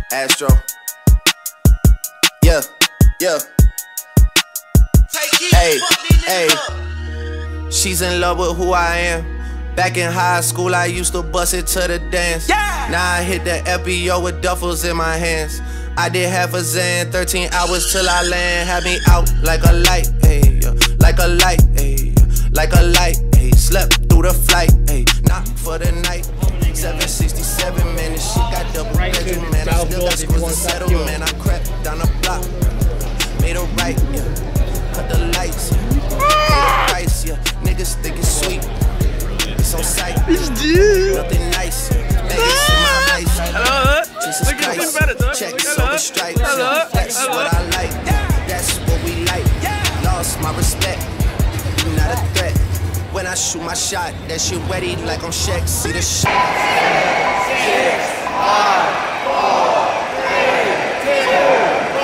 Astro. Yeah, yeah. Hey, hey. She's in love with who I am. Back in high school, I used to bust it to the dance. Yeah. Now I hit the FBO with duffels in my hands. I did half a Zan, 13 hours till I land. Had me out like a light, ayy, like a light, ayy, like a light, ayy. Slept through the flight, ayy, not for the night. 767, man, this shit got double bedroom, man. I still got schools to settle, man. I crept down the block, made a right, yeah. Cut the lights, yeah. Pay the price, yeah. Niggas think it's sweet. It's on sight. Nothing nice. Niggas in my ice. Jesus Christ. Check silver stripes. That's what I like. That's what we like. Lost my respect. You not a threat. When I shoot my shot, that shit wetty like I'm Shaq. See the shot. 6, 5, 4, 3, 2.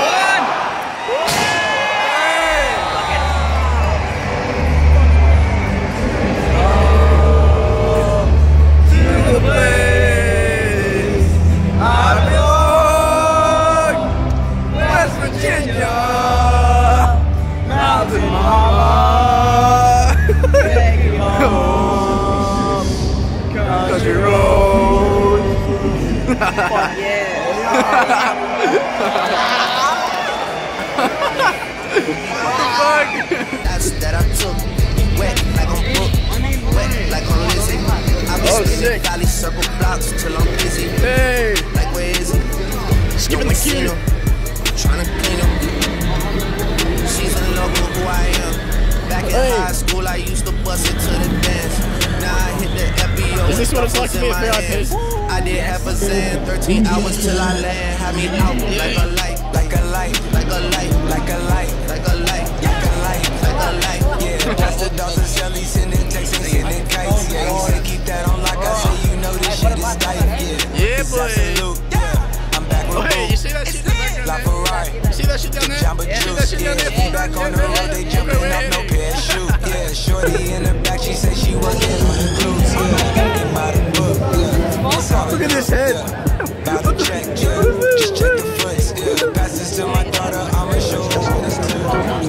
That's that I took. Wet like I'm booked. Wet like I'm Lizzie. I be spinning valley circle blocks till I'm busy. Hey. Like where is he? Skipping the queue. Trying to clean him. She's in love with who I am. Back in high school, I used to bust it to the dance. Now I hit the FBO. Is this what it's like to be a VIP? I did half a Zan, 13 hours till I land. Had me out like a light, like a light, like a light, like a light, like a light, like a light, like a light. Yeah, that's the dogs and Shelly sending texts and sending kites. Yeah, he said keep that on like I say, you know this shit is tight. Yeah, boy. I'm back with hey, you see that shit down there? You see that shit down there? You see that shit down there? Back on the road, they jumping up, no parachute. Yeah, shorty in the back, she said she wasn't on the glutes. Yeah, by the book. Look at this head. About to check, yeah. Just check the foots. Yeah, pass this to my daughter. I'ma show her what it's to.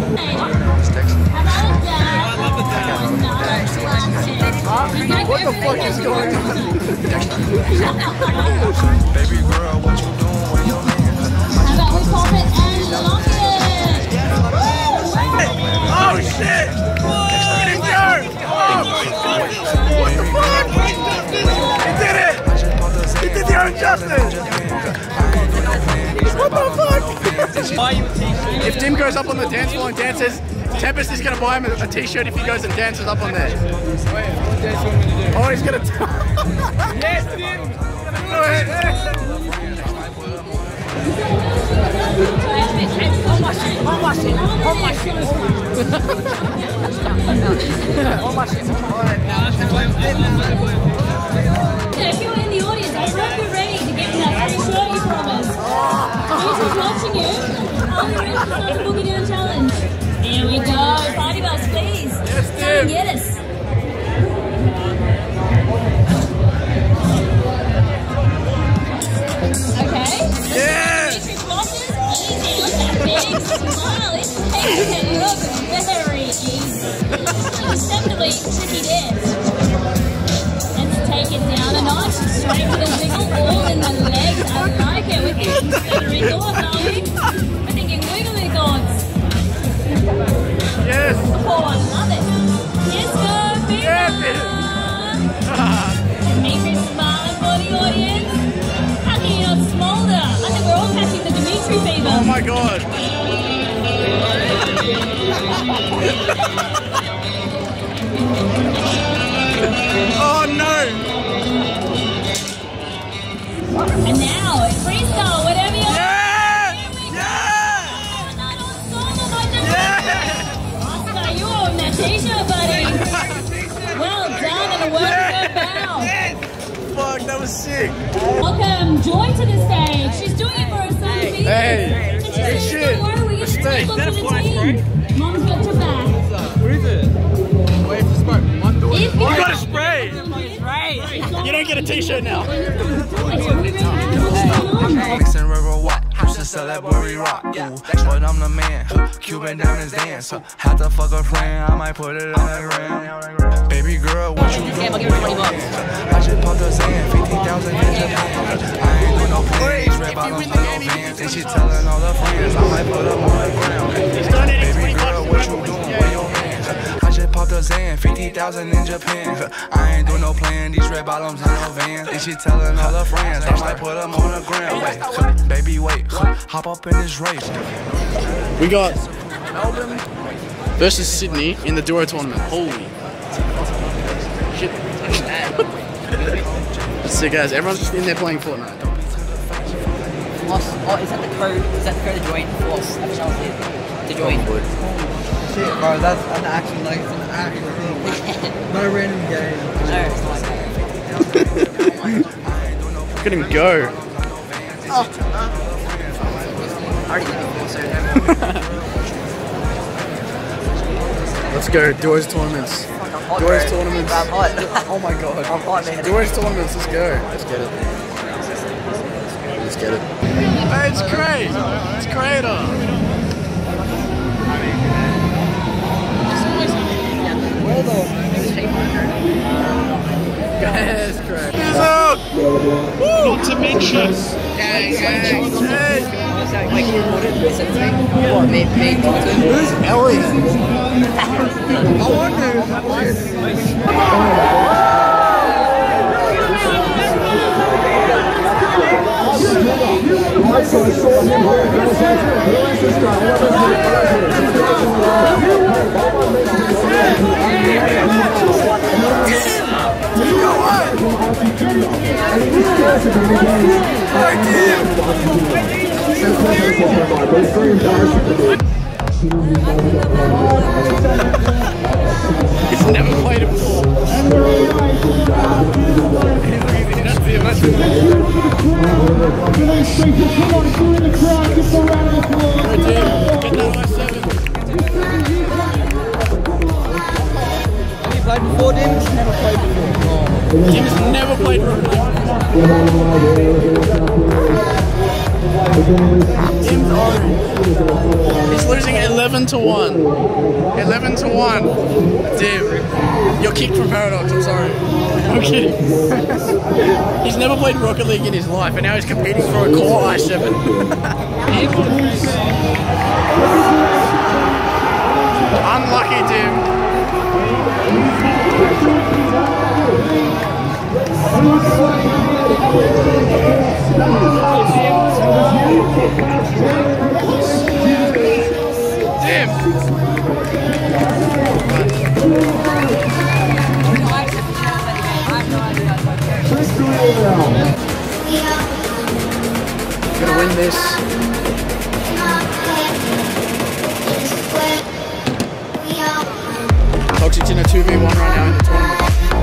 What the fuck is going on? Baby girl, what you doing with your nigga? How about we pop it and lock it? Oh shit! Get in there! Oh! What the fuck? He did it! He did the injustice! What the fuck? If Tim goes up on the dance floor and dances, Tempest is gonna buy him a t-shirt if he goes and dances up on there. Oh, he's gonna yes, Tim! If you're in the audience, I hope you're ready to get me that free shirt you promised. Who's watching you? Are you ready to start the Boogie Down Challenge? Here we go. Party bus, please. Yes, come and get us. Okay. Yeah. Easy. Look at that big smile. It makes it look very easy. It's definitely tricky dance. Let's take it down a notch. Straight to the wiggle. All in the legs. I like it. With the glittery thoughts, are we? We're thinking wiggly thoughts. Yes. Oh, I love it. Let's go, Peter. Dimitri smiling for the audience. How can you not smolder? I think we're all catching the Dimitri fever. Oh my god. Oh no. And now, freestyle, whatever you're Oscar, you own that t-shirt, buddy. Well done, and a word of bow. Fuck, that was sick. Welcome Joy to the stage. She's doing it for her son, Pete. Hey, good shit. Don't worry, we get to look for the team. Mom's got your back. Where is it? Wait for smoke. If you got a spray. You don't get get a t-shirt now. Mixing river walk, used to sell that Worry Rock. Ooh, but I'm the man, Cuban diamonds dance. Had to fuck a friend, I might put it on the gram. Baby girl, what you doing? I just popped a Zan, 15,000 in Japan. I ain't doing no plans, red bottoms on no vans. And she telling all her friends, I might put them on the ground. Baby girl, what you doing? Where your hands? I just popped a Zan, 50,000 in Japan. I ain't doing no plan, these red bottoms on no vans. And she telling all her friends, I might put them on the ground. Wait, baby, wait, hop up in this race. We got Melbourne versus Sydney in the Duo tournament. Holy shit. So guys, everyone's just in there playing Fortnite. Floss. Oh, is that the code? Is that the code to join? Floss. Have a chance to join. Shit, bro, that's an actual, like, it's an actual thing. No random game. No, it's not like Look at him go. I already did it before, so Let's go, Duos tournaments. Duos tournaments. I'm hot. Oh my god. I'm hot, man. Duos tournaments, let's go. Let's get it. Let's get it. Hey, it's great. It's Creator. Where the? Guys, great. Not to mention. Who's Ellie? I wonder. He's never played it before. Have you played before, Dim's? Never played before. Jim's never played Rocket League. Jim's orange. He's losing 11-1. 11-1. Dim, you're kicked from Paradox, I'm sorry. I'm kidding. He's never played Rocket League in his life and now he's competing for a Core i7. Unlucky, Dim. Dim. Gonna win this. Toxic's in a 2v1 right now in the tournament.